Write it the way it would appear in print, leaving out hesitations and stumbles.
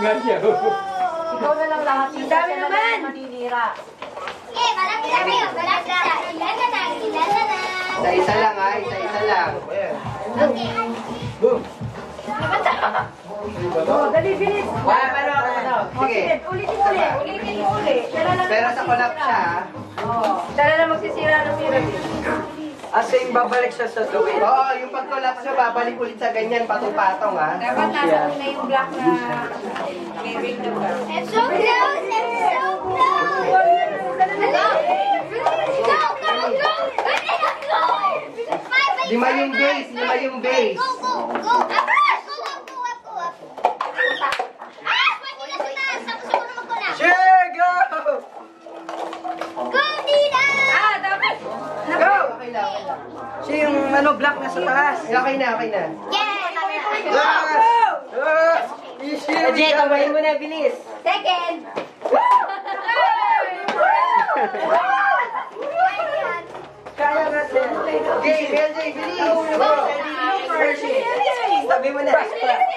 nga siya. Ikaw na lang lahat. Ang dami naman! Maninira. Eh, malaki na kayo. Malaki na. Ilan na. Isa-isa lang ha, isa-isa lang. Okay. Boom! Oh, dali, bilis. Sige. Ulitin mo ulit. Pero sa collab siya ha. Dala na magsisira ng pyramid. As in, babalik siya sa gawin. Oo, yung pag-collapse siya, babalik ulit sa ganyan, patong-patong ha. Dapat nasa una yung black na may ring na ba? I'm so close. Go. Lima yung base, Go. Up. Pwede na sa taas. Tapos ako na magkulap. Sure, go! Go, Dina! Dapat. Go! Okay lang. Siya yung black na sa taas. Okay na. Easy! Jay, kamay mo na, bilis. Second. Kaya natin. Okay, LJ, bilis! Tabi mo na.